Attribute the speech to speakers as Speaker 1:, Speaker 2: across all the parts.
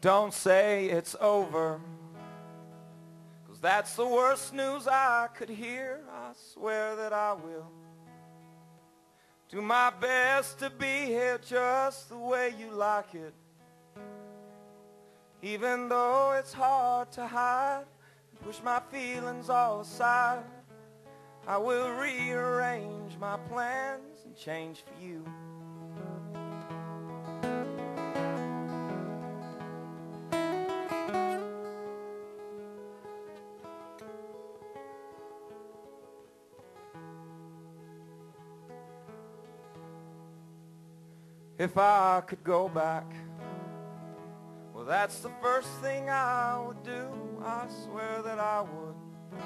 Speaker 1: Don't say it's over, 'cause that's the worst news I could hear. I swear that I will do my best to be here just the way you like it, even though it's hard to hide and push my feelings all aside. I will rearrange my plans and change for you. If I could go back, well, that's the first thing I would do. I swear that I would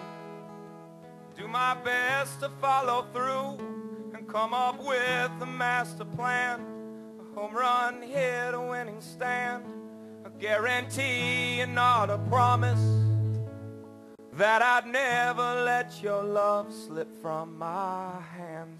Speaker 1: do my best to follow through and come up with a master plan, a home run hit, a winning stand, a guarantee and not a promise that I'd never let your love slip from my hands.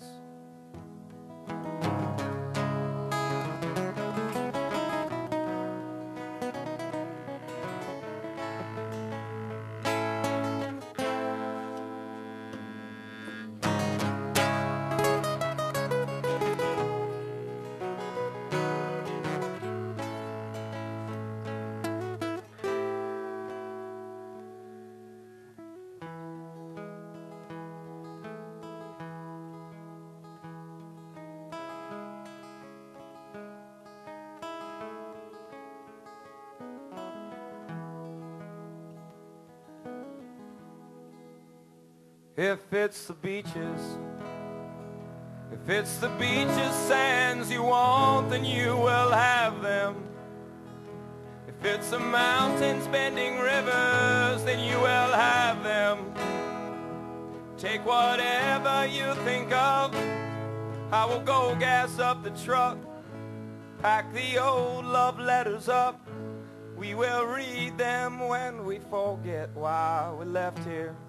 Speaker 1: If it's the beaches, if it's the beaches sands you want, then you will have them. If it's the mountains bending rivers, then you will have them. Take whatever you think of, I will go gas up the truck, pack the old love letters up. We will read them when we forget why we left here.